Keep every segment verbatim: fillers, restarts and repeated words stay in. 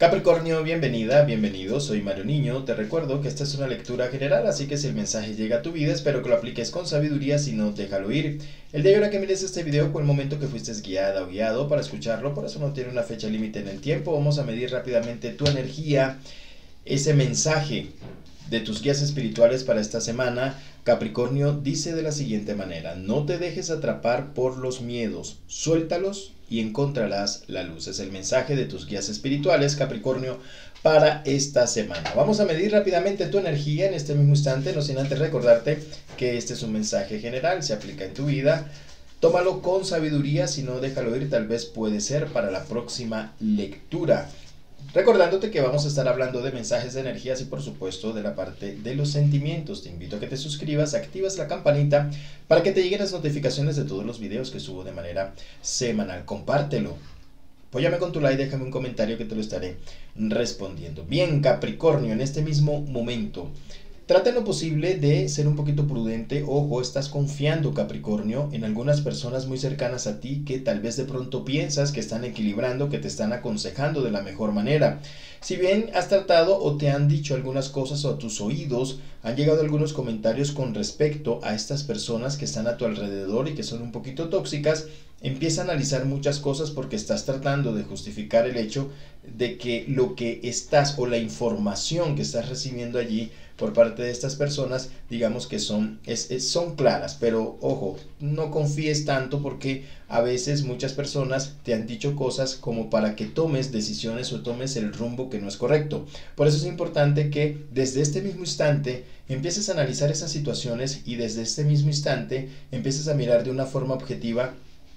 Capricornio, bienvenida, bienvenido, soy Mario Niño. Te recuerdo que esta es una lectura general, así que si el mensaje llega a tu vida, espero que lo apliques con sabiduría, si no, déjalo ir. El día y hora que mires este video fue el momento que fuiste guiada o guiado para escucharlo, por eso no tiene una fecha límite en el tiempo. Vamos a medir rápidamente tu energía, ese mensaje de tus guías espirituales para esta semana. Capricornio dice de la siguiente manera: no te dejes atrapar por los miedos, suéltalos y encontrarás la luz. Es el mensaje de tus guías espirituales, Capricornio, para esta semana. Vamos a medir rápidamente tu energía en este mismo instante, no sin antes recordarte que este es un mensaje general, se aplica en tu vida. Tómalo con sabiduría, si no, déjalo ir, tal vez puede ser para la próxima lectura. Recordándote que vamos a estar hablando de mensajes de energías y por supuesto de la parte de los sentimientos. Te invito a que te suscribas, activas la campanita para que te lleguen las notificaciones de todos los videos que subo de manera semanal. Compártelo. Apóyame con tu like, déjame un comentario que te lo estaré respondiendo. Bien, Capricornio, en este mismo momento, trata en lo posible de ser un poquito prudente. Ojo, estás confiando, Capricornio, en algunas personas muy cercanas a ti que tal vez de pronto piensas que están equilibrando, que te están aconsejando de la mejor manera. Si bien has tratado o te han dicho algunas cosas o a tus oídos han llegado algunos comentarios con respecto a estas personas que están a tu alrededor y que son un poquito tóxicas, empieza a analizar muchas cosas porque estás tratando de justificar el hecho de que lo que estás o la información que estás recibiendo allí por parte de estas personas, digamos que son, es, es, son claras, pero ojo, no confíes tanto porque a veces muchas personas te han dicho cosas como para que tomes decisiones o tomes el rumbo que no es correcto. Por eso es importante que desde este mismo instante empieces a analizar esas situaciones y desde este mismo instante empieces a mirar de una forma objetiva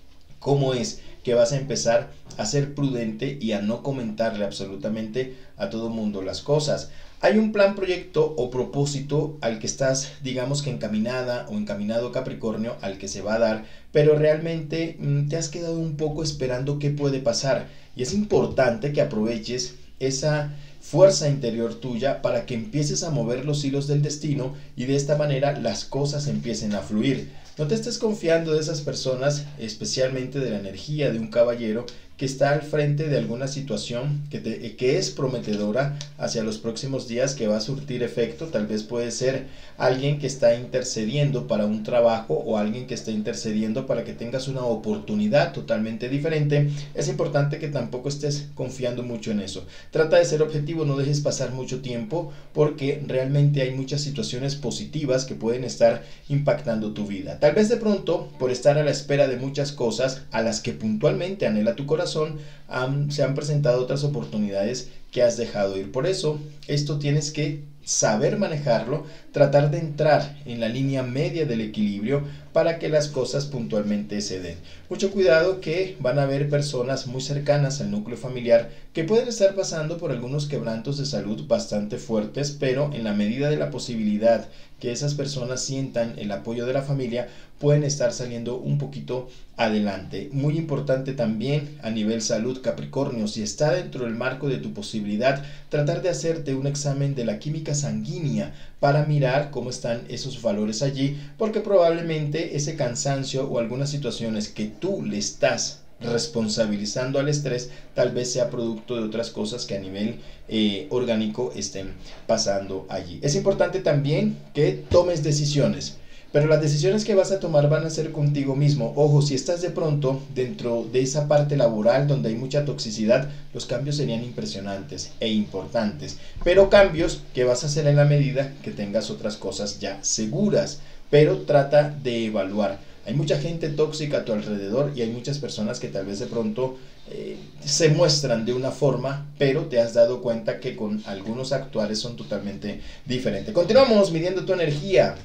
cómo es que vas a empezar a ser prudente y a no comentarle absolutamente a todo mundo las cosas. Hay un plan, proyecto o propósito al que estás, digamos que encaminada o encaminado, Capricornio, al que se va a dar, pero realmente mmm, te has quedado un poco esperando qué puede pasar. Y es importante que aproveches esa fuerza interior tuya para que empieces a mover los hilos del destino y de esta manera las cosas empiecen a fluir. No te estés confiando de esas personas, especialmente de la energía de un caballero que está al frente de alguna situación que, te, que es prometedora hacia los próximos días, que va a surtir efecto. Tal vez puede ser alguien que está intercediendo para un trabajo o alguien que está intercediendo para que tengas una oportunidad totalmente diferente. Es importante que tampoco estés confiando mucho en eso. Trata de ser objetivo, no dejes pasar mucho tiempo porque realmente hay muchas situaciones positivas que pueden estar impactando tu vida. Tal vez de pronto, por estar a la espera de muchas cosas a las que puntualmente anhela tu corazón, Um, se han presentado otras oportunidades que has dejado ir. Por eso, esto tienes que saber manejarlo, tratar de entrar en la línea media del equilibrio para que las cosas puntualmente se den. Mucho cuidado que van a haber personas muy cercanas al núcleo familiar que pueden estar pasando por algunos quebrantos de salud bastante fuertes, pero en la medida de la posibilidad que esas personas sientan el apoyo de la familia, pueden estar saliendo un poquito adelante. Muy importante también a nivel salud, Capricornio, si está dentro del marco de tu posibilidad, tratar de hacerte un examen de la química sanguínea para mirar cómo están esos valores allí, porque probablemente ese cansancio o algunas situaciones que tú le estás responsabilizando al estrés tal vez sea producto de otras cosas que a nivel eh, orgánico estén pasando allí. Es importante también que tomes decisiones, pero las decisiones que vas a tomar van a ser contigo mismo. Ojo, si estás de pronto dentro de esa parte laboral donde hay mucha toxicidad, los cambios serían impresionantes e importantes, pero cambios que vas a hacer en la medida que tengas otras cosas ya seguras, pero trata de evaluar. Hay mucha gente tóxica a tu alrededor y hay muchas personas que tal vez de pronto eh, se muestran de una forma, pero te has dado cuenta que con algunos actuares son totalmente diferentes. Continuamos midiendo tu energía,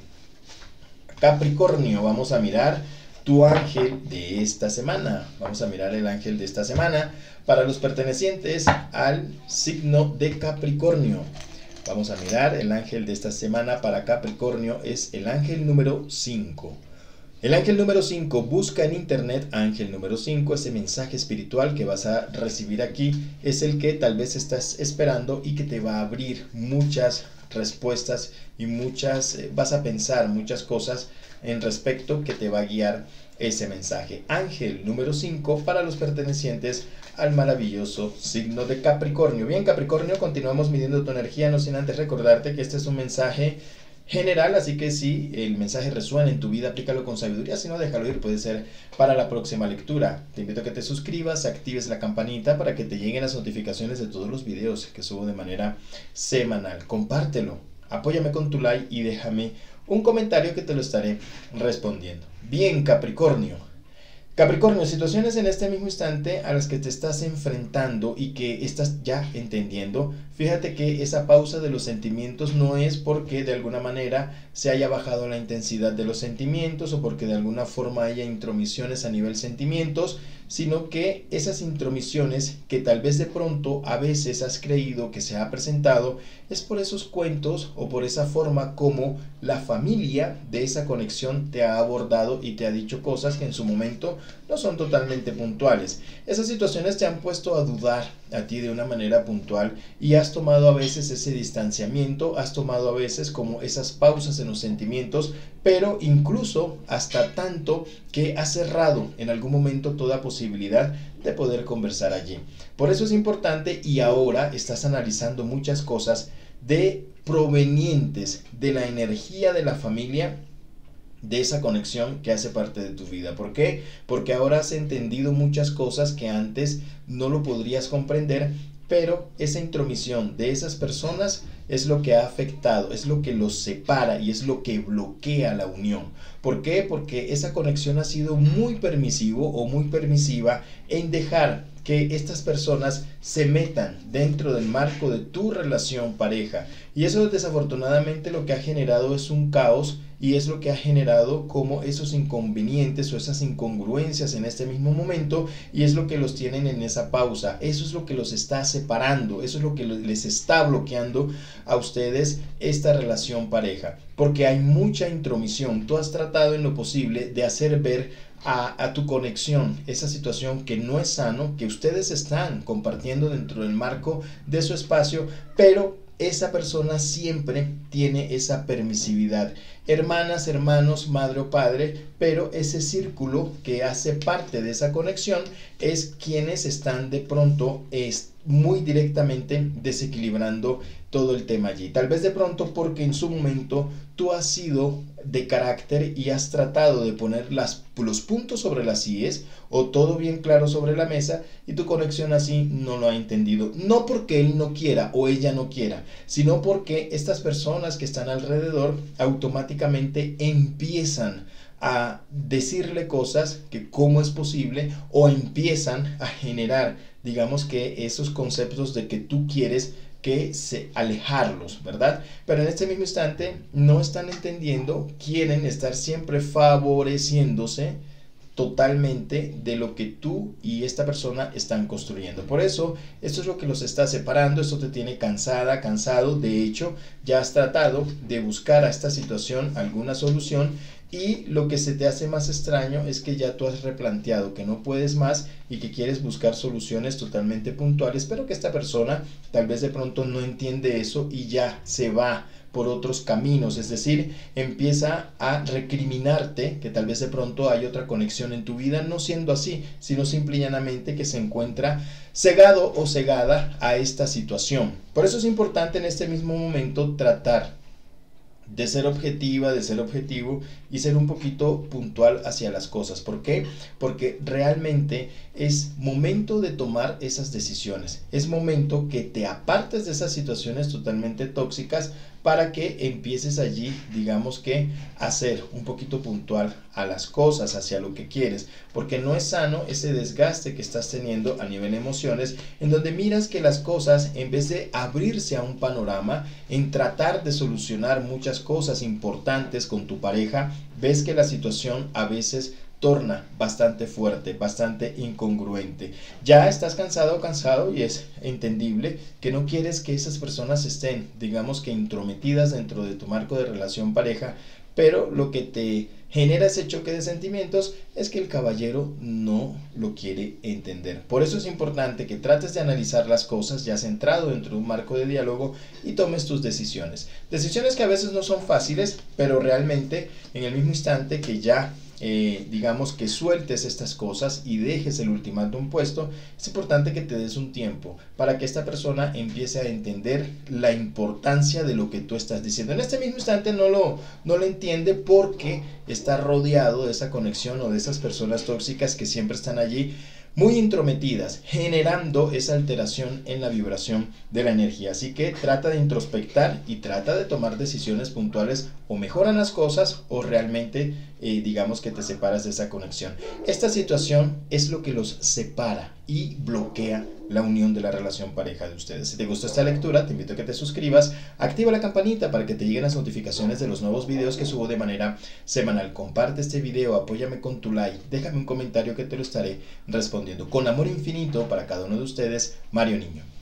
Capricornio. Vamos a mirar tu ángel de esta semana. Vamos a mirar el ángel de esta semana para los pertenecientes al signo de Capricornio. Vamos a mirar el ángel de esta semana para Capricornio. Es el ángel número cinco. El ángel número cinco, busca en internet ángel número cinco, ese mensaje espiritual que vas a recibir aquí es el que tal vez estás esperando y que te va a abrir muchas respuestas y muchas, eh, vas a pensar muchas cosas en respecto que te va a guiar ese mensaje. Ángel número cinco para los pertenecientes al maravilloso signo de Capricornio. Bien, Capricornio, continuamos midiendo tu energía, no sin antes recordarte que este es un mensaje general, así que si el mensaje resuena en tu vida, aplícalo con sabiduría, si no, déjalo ir, puede ser para la próxima lectura. Te invito a que te suscribas, actives la campanita para que te lleguen las notificaciones de todos los videos que subo de manera semanal. Compártelo, apóyame con tu like y déjame un comentario que te lo estaré respondiendo. Bien, Capricornio. Capricornio, situaciones en este mismo instante a las que te estás enfrentando y que estás ya entendiendo. Fíjate que esa pausa de los sentimientos no es porque de alguna manera se haya bajado la intensidad de los sentimientos o porque de alguna forma haya intromisiones a nivel sentimientos, sino que esas intromisiones que tal vez de pronto a veces has creído que se ha presentado es por esos cuentos o por esa forma como la familia de esa conexión te ha abordado y te ha dicho cosas que en su momento no son totalmente puntuales. Esas situaciones te han puesto a dudar a ti de una manera puntual y has tomado a veces ese distanciamiento, has tomado a veces como esas pausas en los sentimientos, pero incluso hasta tanto que has cerrado en algún momento toda posibilidad de poder conversar allí. Por eso es importante y ahora estás analizando muchas cosas de provenientes de la energía de la familia, de esa conexión que hace parte de tu vida. ¿Por qué? Porque ahora has entendido muchas cosas que antes no lo podrías comprender, pero esa intromisión de esas personas es lo que ha afectado, es lo que los separa y es lo que bloquea la unión. ¿Por qué? Porque esa conexión ha sido muy permisivo o muy permisiva en dejar que estas personas se metan dentro del marco de tu relación pareja. Y eso desafortunadamente lo que ha generado es un caos y es lo que ha generado como esos inconvenientes o esas incongruencias en este mismo momento y es lo que los tienen en esa pausa. Eso es lo que los está separando, eso es lo que les está bloqueando a ustedes esta relación pareja. Porque hay mucha intromisión. Tú has tratado en lo posible de hacer ver A, a tu conexión esa situación que no es sano, que ustedes están compartiendo dentro del marco de su espacio, pero esa persona siempre tiene esa permisividad. Hermanas, hermanos, madre o padre, pero ese círculo que hace parte de esa conexión es quienes están de pronto es muy directamente desequilibrando todo el tema allí. Tal vez de pronto porque en su momento tú has sido de carácter y has tratado de poner las, los puntos sobre las íes o todo bien claro sobre la mesa y tu conexión así no lo ha entendido. No porque él no quiera o ella no quiera, sino porque estas personas que están alrededor automáticamente empiezan a decirle cosas que cómo es posible o empiezan a generar, digamos que esos conceptos de que tú quieres que se alejarlos, ¿verdad? Pero en este mismo instante no están entendiendo, quieren estar siempre favoreciéndose totalmente de lo que tú y esta persona están construyendo. Por eso, esto es lo que los está separando, esto te tiene cansada, cansado. De hecho, ya has tratado de buscar a esta situación alguna solución y lo que se te hace más extraño es que ya tú has replanteado que no puedes más y que quieres buscar soluciones totalmente puntuales, pero que esta persona tal vez de pronto no entiende eso y ya se va por otros caminos, es decir, empieza a recriminarte que tal vez de pronto hay otra conexión en tu vida, no siendo así, sino simple y llanamente que se encuentra cegado o cegada a esta situación. Por eso es importante en este mismo momento tratar de ser objetiva, de ser objetivo y ser un poquito puntual hacia las cosas. ¿Por qué? Porque realmente es momento de tomar esas decisiones. Es momento que te apartes de esas situaciones totalmente tóxicas para que empieces allí, digamos que, a ser un poquito puntual a las cosas, hacia lo que quieres, porque no es sano ese desgaste que estás teniendo a nivel de emociones, en donde miras que las cosas, en vez de abrirse a un panorama, en tratar de solucionar muchas cosas importantes con tu pareja, ves que la situación a veces torna bastante fuerte, bastante incongruente. Ya estás cansado o cansado y es entendible que no quieres que esas personas estén, digamos que intrometidas dentro de tu marco de relación pareja, pero lo que te genera ese choque de sentimientos es que el caballero no lo quiere entender. Por eso es importante que trates de analizar las cosas ya centrado dentro de un marco de diálogo y tomes tus decisiones. Decisiones que a veces no son fáciles, pero realmente en el mismo instante que ya eh, digamos que sueltes estas cosas y dejes el ultimátum puesto, es importante que te des un tiempo para que esta persona empiece a entender la importancia de lo que tú estás diciendo. En este mismo instante no lo, no lo entiende porque está rodeado de esa conexión o de esas personas tóxicas que siempre están allí muy intrometidas, generando esa alteración en la vibración de la energía. Así que trata de introspectar y trata de tomar decisiones puntuales, o mejoran las cosas o realmente eh, digamos que te separas de esa conexión. Esta situación es lo que los separa y bloquea la unión de la relación pareja de ustedes. Si te gustó esta lectura, te invito a que te suscribas, activa la campanita para que te lleguen las notificaciones de los nuevos videos que subo de manera semanal. Comparte este video, apóyame con tu like, déjame un comentario que te lo estaré respondiendo. Con amor infinito para cada uno de ustedes, Mario Niño.